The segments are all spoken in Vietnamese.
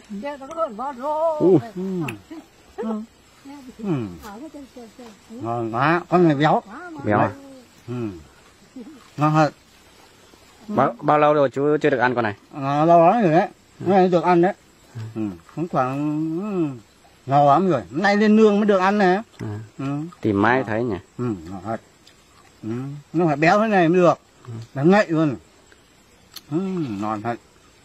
Ngon quá, con này béo. Béo à? Ngon thật. Bao lâu rồi chú chưa được ăn con này? Lâu lắm rồi đấy, nay được ăn đấy. Cũng khoảng lâu lắm rồi, nay lên nương mới được ăn này. Tìm mãi thấy nhỉ. Ngon thật. Nó phải béo thế này mới được, nó ngậy luôn. Ngon thật.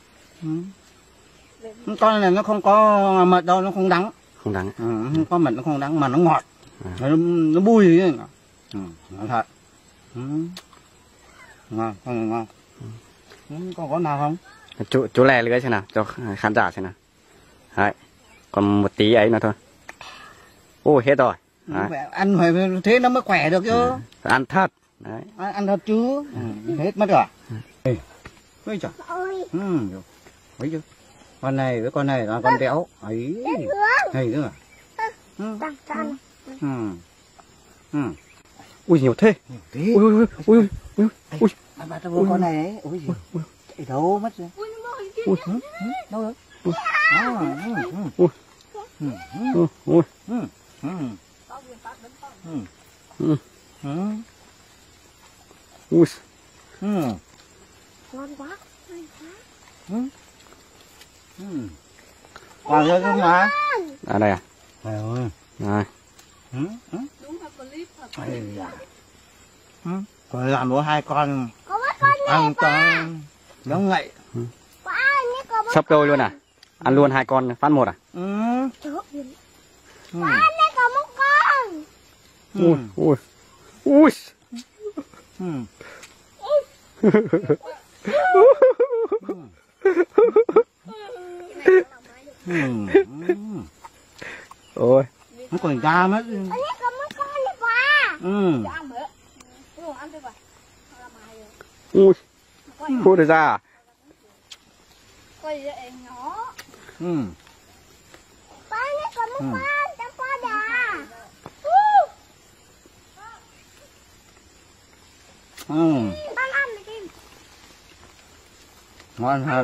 Con này nó không có mật đâu, nó không đắng. Không đắng. Không có mật, nó không đắng mà nó ngọt. Nó bùi ấy. Ngon thật. Ngon, con ngon. Có nào không? Chú lè lưới xem nào, cho khán giả xem nào. Đấy. Còn một tí ấy nữa thôi. Ôi hết rồi. Ăn phải thế nó mới khỏe được chứ. Ăn thật. Đấy. Ăn thật chứ. Hết mất rồi. Ôi trời. Thấy chưa? Con này với con này là con béo. Ấy. Hay nữa. Ui nhiều thế. Ui. Con này ấy. Ui chạy đâu mất rồi. Đâu rồi? Ngon quá. Còn nữa không mà? À đây à? Rồi. Còn làm bữa hai con ăn cho nó ngậy. Sắp đôi luôn à? Ăn luôn hai con phát một à? Ui. Ôi. Nó còn ra mất. Ui. Cô được ra à? Ngon thật.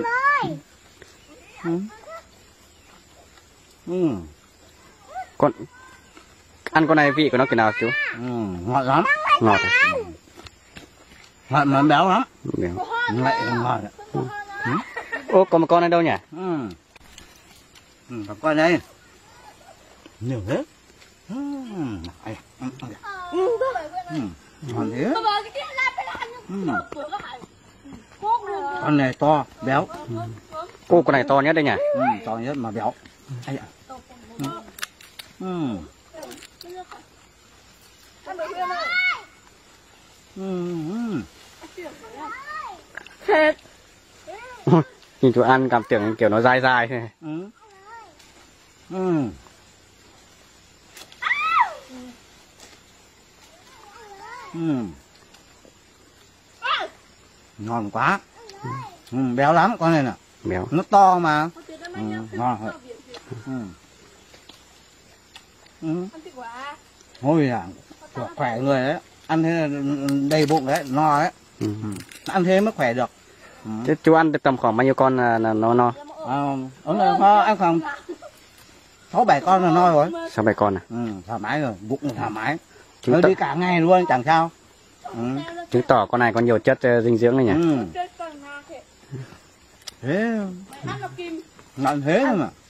Con ăn con này vị của nó kiểu nào chú? Ngọt lắm. Ngọt à? Ngọt mà béo lắm. Béo. Ngậy ngọt. Ô còn một con này đâu nhỉ? Con đây. Nhiều thế. Ngon thế. Con này to, béo. Ô con này to nhất đây nhỉ? To nhất mà béo. Thịt. Nhìn chú ăn cảm tưởng kiểu nó dai dai thế. Ngon quá. Béo lắm con này nè. Béo. Nó to mà. Ngon thật. Ôi à, khỏe người đấy. Ăn thế là đầy bụng đấy, no đấy. Ăn thế mới khỏe được. Thế chú ăn được tầm khoảng bao nhiêu con là nó no? Ăn khoảng 6-7 con là no rồi. 6-7 con à? Thoải mái rồi, bụng thoải mái. Nó đi cả ngày luôn chẳng sao. Chứng tỏ con này có nhiều chất dinh dưỡng này nhỉ? Thế ngon thế thôi mà.